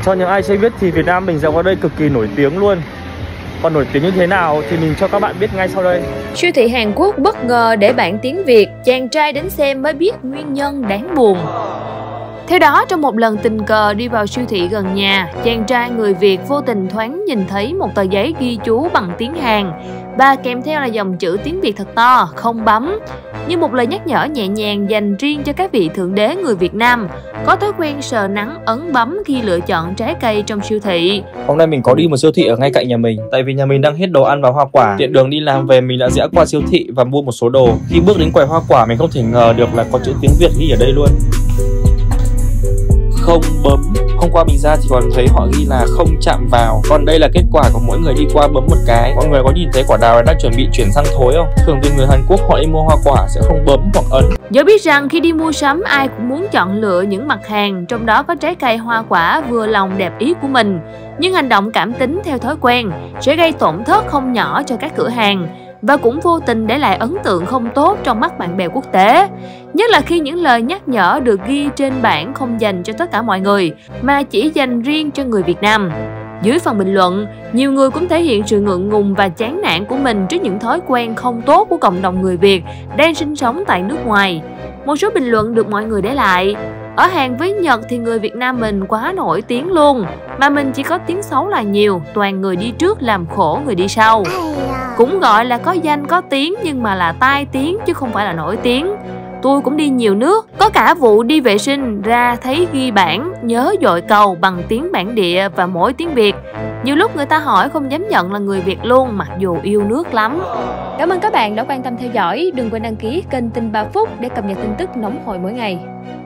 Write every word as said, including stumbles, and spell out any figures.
Cho những ai chưa biết thì Việt Nam mình dạo qua đây cực kỳ nổi tiếng luôn. Còn nổi tiếng như thế nào thì mình cho các bạn biết ngay sau đây. Siêu thị Hàn Quốc bất ngờ để bản tiếng Việt, chàng trai đến xem mới biết nguyên nhân đáng buồn. Theo đó, trong một lần tình cờ đi vào siêu thị gần nhà, chàng trai người Việt vô tình thoáng nhìn thấy một tờ giấy ghi chú bằng tiếng Hàn và kèm theo là dòng chữ tiếng Việt thật to, không bấm, như một lời nhắc nhở nhẹ nhàng dành riêng cho các vị thượng đế người Việt Nam có thói quen sờ nắn ấn bấm khi lựa chọn trái cây trong siêu thị. Hôm nay mình có đi một siêu thị ở ngay cạnh nhà mình, tại vì nhà mình đang hết đồ ăn và hoa quả. Tiện đường đi làm về mình đã rẽ qua siêu thị và mua một số đồ. Khi bước đến quầy hoa quả mình không thể ngờ được là có chữ tiếng Việt ghi ở đây luôn. Không bấm. Hôm qua mình ra thì còn thấy họ ghi là không chạm vào. Còn đây là kết quả của mỗi người đi qua bấm một cái. Mọi người có nhìn thấy quả đào đang chuẩn bị chuyển sang thối không? Thường thì người Hàn Quốc họ đi mua hoa quả sẽ không bấm hoặc ấn. Dẫu biết rằng khi đi mua sắm ai cũng muốn chọn lựa những mặt hàng trong đó có trái cây hoa quả vừa lòng đẹp ý của mình, nhưng hành động cảm tính theo thói quen sẽ gây tổn thất không nhỏ cho các cửa hàng và cũng vô tình để lại ấn tượng không tốt trong mắt bạn bè quốc tế. Nhất là khi những lời nhắc nhở được ghi trên bảng không dành cho tất cả mọi người, mà chỉ dành riêng cho người Việt Nam. Dưới phần bình luận, nhiều người cũng thể hiện sự ngượng ngùng và chán nản của mình trước những thói quen không tốt của cộng đồng người Việt đang sinh sống tại nước ngoài. Một số bình luận được mọi người để lại: ở Hàn với Nhật thì người Việt Nam mình quá nổi tiếng luôn, mà mình chỉ có tiếng xấu là nhiều, toàn người đi trước làm khổ người đi sau. Cũng gọi là có danh có tiếng nhưng mà là tai tiếng chứ không phải là nổi tiếng. Tôi cũng đi nhiều nước, có cả vụ đi vệ sinh ra thấy ghi bảng nhớ dội cầu bằng tiếng bản địa và mỗi tiếng Việt. Nhiều lúc người ta hỏi không dám nhận là người Việt luôn mặc dù yêu nước lắm. Cảm ơn các bạn đã quan tâm theo dõi. Đừng quên đăng ký kênh Tin ba Phút để cập nhật tin tức nóng hổi mỗi ngày.